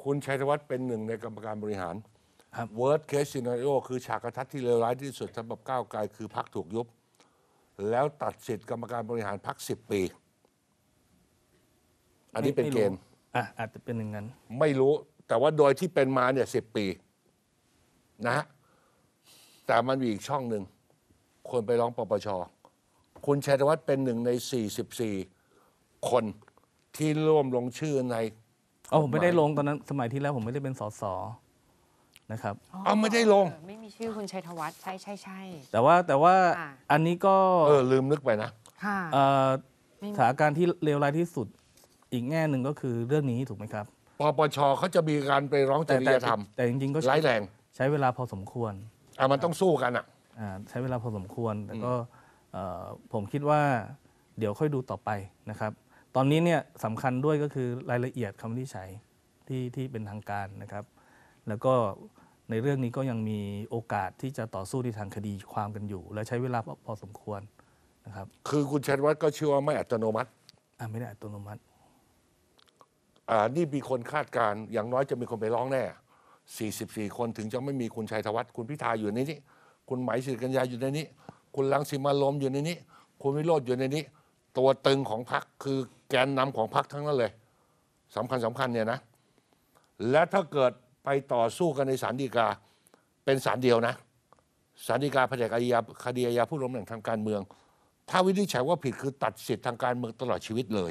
คุณชัยธวัฒน์เป็นหนึ่งในกรรมการบริหารครับ worst case scenario คือฉากทัศน์ที่เลวร้ายที่สุดสำหรับก้าวไกลคือพรรคถูกยุบ แล้วตัดสิทธิ์กรรมการบริหารพรรค10 ปี อันนี้เป็นเกณฑ์อาจจะเป็นอย่างนั้นไม่รู้แต่ว่าโดยที่เป็นมาเนี่ย10 ปีนะฮะแต่มันมีอีกช่องหนึ่งคนไปร้องปปชคุณชัยธวัฒน์เป็นหนึ่งใน44 คนที่ร่วมลงชื่อในผมไม่ได้ลงตอนนั้นสมัยที่แล้วผมไม่ได้เป็นสสนะครับไม่ได้ลงไม่มีชื่อคุณชัยธวัฒน์ใช่แต่ว่าค่ะอันนี้ก็ลืมนึกไปนะค่ะ ไม่มีสถานการณ์ที่เลวร้ายที่สุดอีกแง่หนึ่งก็คือเรื่องนี้ถูกไหมครับปปชเขาจะมีการไปร้องจริยธรรมแต่จริงๆก็ร้ายแรงใช้เวลาพอสมควรมันต้องสู้กันอ่ะใช้เวลาพอสมควรแต่ก็ผมคิดว่าเดี๋ยวค่อยดูต่อไปนะครับ ตอนนี้เนี่ยสำคัญด้วยก็คือรายละเอียดคำวินิจฉัยที่เป็นทางการนะครับ แล้วก็ในเรื่องนี้ก็ยังมีโอกาสที่จะต่อสู้ในทางคดีความกันอยู่ และใช้เวลาพอสมควรนะครับคือคุณชัยธวัฒน์ก็เชื่อว่าไม่อัตโนมัติไม่ได้อัตโนมัตินี่มีคนคาดการณ์อย่างน้อยจะมีคนไปร้องแน่44 คนถึงจะไม่มีคุณชัยธวัฒน์คุณพิธาอยู่ในนี้ คุณไหมสิริกัญญาอยู่ในนี้ คุณรังสิมันต์โรมอยู่ในนี้ คุณวิโรจน์อยู่ในนี้ ตัวตึงของพรรคคือแกนนำของพรรคทั้งนั้นเลยสำคัญเนี่ยนะ และถ้าเกิดไปต่อสู้กันในศาลฎีกาเป็นศาลเดียวนะศาลฎีกาแผนกอาญาคดีอาญาผู้ล้มแห่งทางการเมือง ถ้าวินิจฉัยว่าผิดคือตัดสิทธิ์ทางการเมืองตลอดชีวิตเลย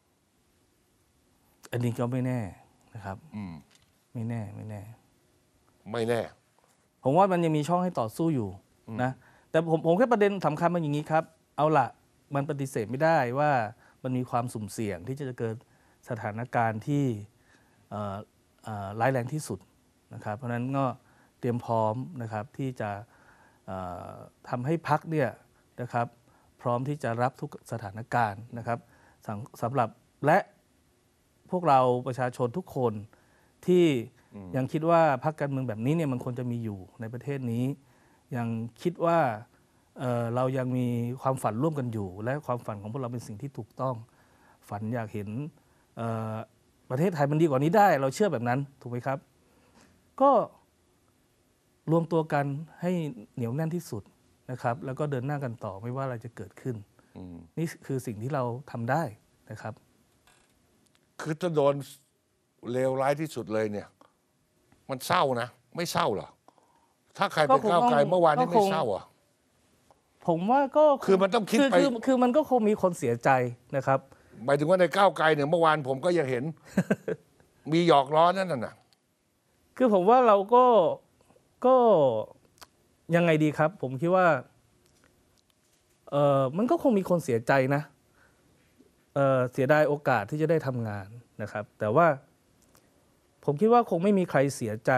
อันนี้ก็ไม่แน่นะครับไม่แน่ไม่แน่ผมว่ามันยังมีช่องให้ต่อสู้อยู่นะแต่ผมแค่ประเด็นสำคัญมันอย่างนี้ครับ เอาละมันปฏิเสธไม่ได้ว่ามันมีความสุ่มเสี่ยงที่จะเกิดสถานการณ์ที่ร้ายแรงที่สุดนะครับเพราะฉะนั้นก็เตรียมพร้อมนะครับที่จะทำให้พรรคเนี่ยนะครับพร้อมที่จะรับทุกสถานการณ์นะครับสำหรับและพวกเราประชาชนทุกคนที่ยังคิดว่าพรรคการเมืองแบบนี้เนี่ยมันควรจะมีอยู่ในประเทศนี้ยังคิดว่าเรายังมีความฝันร่วมกันอยู่และความฝันของพวกเราเป็นสิ่งที่ถูกต้องฝันอยากเห็นประเทศไทยมันดีกว่านี้ได้เราเชื่อแบบนั้นถูกไหมครับก็รวมตัวกันให้เหนียวแน่นที่สุดนะครับแล้วก็เดินหน้ากันต่อไม่ว่าอะไรจะเกิดขึ้นนี่คือสิ่งที่เราทำได้นะครับคือถ้าโดนเลวร้ายที่สุดเลยเนี่ยมันเศร้านะไม่เศร้าเหรอถ้าใครเป็นก้าวไกลเมื่อวานนี้ไม่เศร้าอ่ะผมว่าก็คือมันต้องคิดไปคือมันก็คงมีคนเสียใจนะครับหมายถึงว่าในก้าวไกลเนี่ยเมื่อวานผมก็ยังเห็น มีหยอกล้อนั่นน่ะคือผมว่าเราก็ยังไงดีครับ ผมคิดว่ามันก็คงมีคนเสียใจนะเสียดายโอกาสที่จะได้ทำงานนะครับ แต่ว่าผมคิดว่าคงไม่มีใครเสียใจ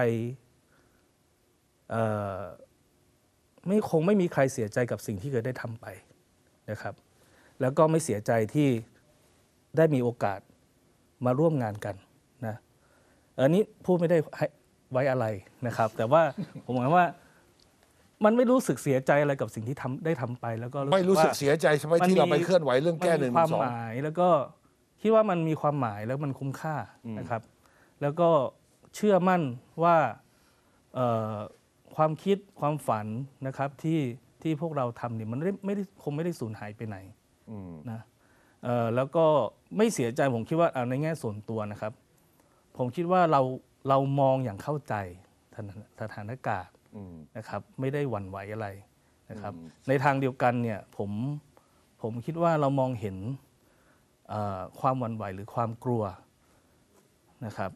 คงไม่มีใครเสียใจกับสิ่งที่เคยได้ทำไปนะครับ แล้วก็ไม่เสียใจที่ได้มีโอกาสมาร่วมงานกันนะอันนี้พูดไม่ได้ไว้อะไรนะครับ แต่ว่าผมหมายว่ามันไม่รู้สึกเสียใจอะไรกับสิ่งที่ได้ทำไปแล้วก็ไม่รู้สึกเสียใจใช่ไหมที่เราไปเคลื่อนไหวเรื่องแก้112 มันมีความหมายแล้วก็คิดว่ามันมีความหมายแล้วมันคุ้มค่านะครับ แล้วก็เชื่อมั่นว่าความคิดความฝันนะครับที่พวกเราทำเนี่ยมันคงไม่ได้สูญหายไปไหนนะแล้วก็ไม่เสียใจผมคิดว่าในแง่ส่วนตัวนะครับ ผมคิดว่าเรามองอย่างเข้าใจสถานการณ์นะครับไม่ได้หวั่นไหวอะไรนะครับในทางเดียวกันเนี่ยผมคิดว่าเรามองเห็นความหวั่นไหวหรือความกลัวนะครับ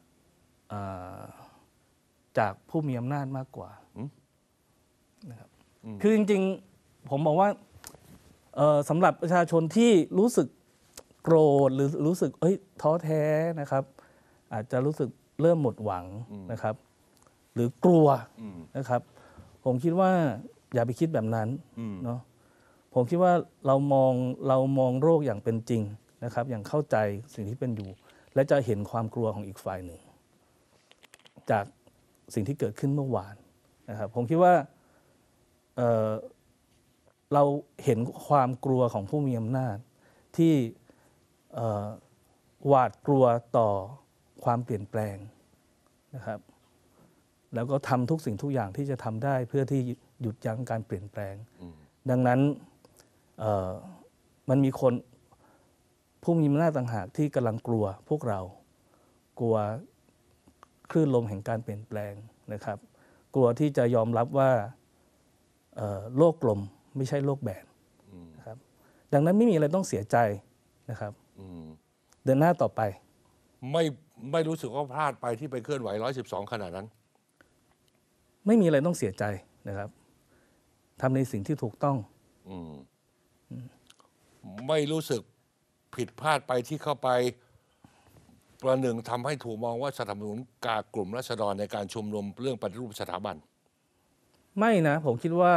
จากผู้มีอำนาจมากกว่านะครับคือจริงๆผมบอกว่าสำหรับประชาชนที่รู้สึกโกรธหรือรู้สึกท้อแท้นะครับอาจจะรู้สึกเริ่มหมดหวังนะครับหรือกลัวนะครับผมคิดว่าอย่าไปคิดแบบนั้นเนาะผมคิดว่าเรามองโรคอย่างเป็นจริงนะครับอย่างเข้าใจสิ่งที่เป็นอยู่และจะเห็นความกลัวของอีกฝ่ายหนึ่งจากสิ่งที่เกิดขึ้นเมื่อวานนะครับผมคิดว่าเราเห็นความกลัวของผู้มีอำนาจที่หวาดกลัวต่อความเปลี่ยนแปลงนะครับ แล้วก็ทำทุกสิ่งทุกอย่างที่จะทำได้เพื่อที่หยุดยั้งการเปลี่ยนแปลง ดังนั้นมันมีคนผู้มีอำนาจต่างหากที่กำลังกลัวพวกเรากลัวคลื่นลมแห่งการเปลี่ยนแปลงนะครับ กลัวที่จะยอมรับว่าโลกกลมไม่ใช่โลกแบนนะครับ ดังนั้นไม่มีอะไรต้องเสียใจนะครับเดินหน้าต่อไปไม่รู้สึกว่าพลาดไปที่ไปเคลื่อนไหว112ขนาดนั้นไม่มีอะไรต้องเสียใจนะครับทำในสิ่งที่ถูกต้องไม่รู้สึกผิดพลาดไปที่เข้าไปประหนึ่งทำให้ถูกมองว่าสนับสนุนกลุ่มราษฎรในการชุมนุมเรื่องปฏิรูปสถาบันไม่นะผมคิดว่า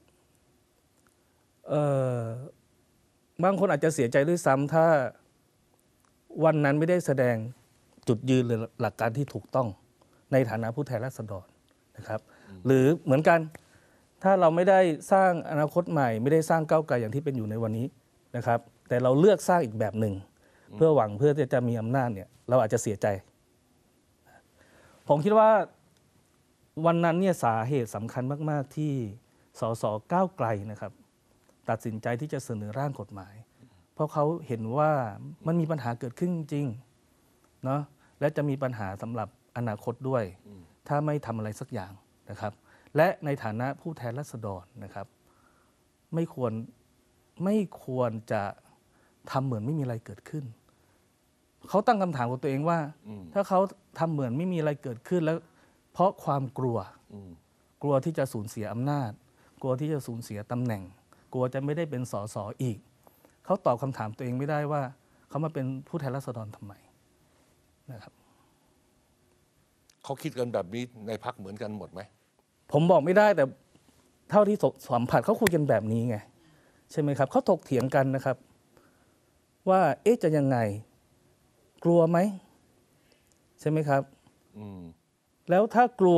บางคนอาจจะเสียใจด้วยซ้ำถ้าวันนั้นไม่ได้แสดงจุดยืนหรือหลักการที่ถูกต้องในฐานะผู้แทนราษฎรนะครับ หรือเหมือนกันถ้าเราไม่ได้สร้างอนาคตใหม่ไม่ได้สร้างก้าวไกลอย่างที่เป็นอยู่ในวันนี้นะครับ แต่เราเลือกสร้างอีกแบบหนึ่งเพื่อหวังเพื่อจะมีอำนาจเนี่ยเราอาจจะเสียใจผมคิดว่าวันนั้นเนี่ยสาเหตุสำคัญมากๆที่สสก้าวไกลนะครับตัดสินใจที่จะเสนอร่างกฎหมายเพราะเขาเห็นว่ามันมีปัญหาเกิดขึ้นจริงเนาะและจะมีปัญหาสำหรับอนาคตด้วยถ้าไม่ทำอะไรสักอย่างนะครับและในฐานะผู้แทนราษฎรนะครับไม่ควรจะทำเหมือนไม่มีอะไรเกิดขึ้นเขาตั้งคำถามกับตัวเองว่าถ้าเขาทำเหมือนไม่มีอะไรเกิดขึ้นแล้วเพราะความกลัวที่จะสูญเสียอำนาจกลัวที่จะสูญเสียตำแหน่งกลัวจะไม่ได้เป็นสสอีกเขาตอบคำถามตัวเองไม่ได้ว่าเขามาเป็นผู้แทนราษฎรทำไมนะครับเขาคิดกันแบบนี้ในพรรคเหมือนกันหมดไหมผมบอกไม่ได้แต่เท่าที่สัมผัสเขาคุยกันแบบนี้ไงใช่ไหมครับเขาถกเถียงกันนะครับว่าจะยังไงกลัวไหมใช่ไหมครับแล้วถ้ากลัว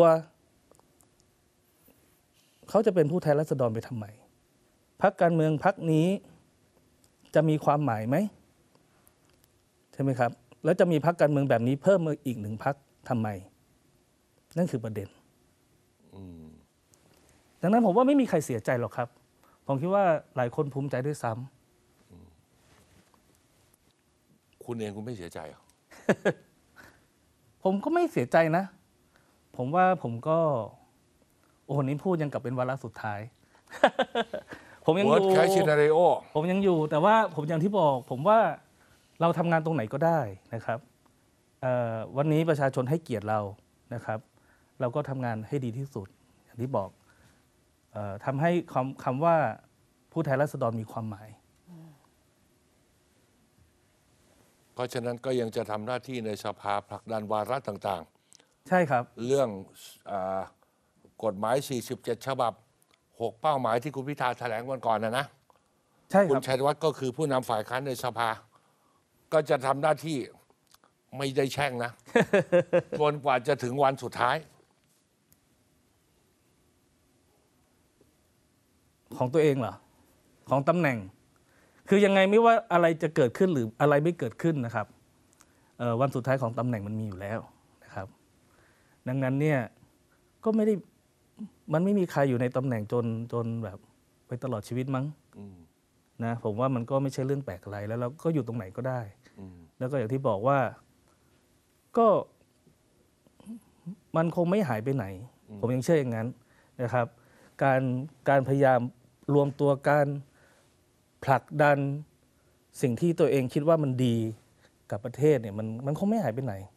เขาจะเป็นผู้แทนราษฎรไปทำไมพรรคการเมืองพรรคนี้จะมีความหมายไหมใช่ไหมครับแล้วจะมีพรรคการเมืองแบบนี้เพิ่มมาอีกหนึ่งพรรคทำไมนั่นคือประเด็นดังนั้นผมว่าไม่มีใครเสียใจหรอกครับผมคิดว่าหลายคนภูมิใจด้วยซ้ำคุณเองคุณไม่เสียใจเหรอผมก็ไม่เสียใจนะผมว่าผมก็โอ้โหนี่พูดยังกับเป็นวาระสุดท้าย ผมยังอยู่ Worst case scenario ผมยังอยู่แต่ว่าผมอย่างที่บอกผมว่าเราทำงานตรงไหนก็ได้นะครับวันนี้ประชาชนให้เกียรติเรานะครับเราก็ทำงานให้ดีที่สุดอย่างที่บอกทำให้คำว่าผู้แทนราษฎรมีความหมายเพราะฉะนั้นก็ยังจะทำหน้าที่ในสภาผลักดันวาระต่างๆใช่ครับเรื่องกฎหมาย47ฉบับ6เป้าหมายที่คุณพิธาแถลงวันก่อนนะใช่ครับคุณชัยวัฒน์ก็คือผู้นำฝ่ายค้านในสภาก็จะทำหน้าที่ไม่ได้แช่งนะ จนกว่าจะถึงวันสุดท้ายของตัวเองเหรอของตำแหน่งคือยังไงไม่ว่าอะไรจะเกิดขึ้นหรืออะไรไม่เกิดขึ้นนะครับวันสุดท้ายของตำแหน่งมันมีอยู่แล้วนะครับดังนั้นเนี่ยก็มันไม่มีใครอยู่ในตำแหน่งจนแบบไปตลอดชีวิตมั้งนะผมว่ามันก็ไม่ใช่เรื่องแปลกอะไรแล้วเราก็อยู่ตรงไหนก็ได้แล้วก็อย่างที่บอกว่าก็มันคงไม่หายไปไหนผมยังเชื่ออย่างนั้นนะครับการพยายามรวมตัวกันผลักดันสิ่งที่ตัวเองคิดว่ามันดีกับประเทศเนี่ยมันคงไม่หายไปไหน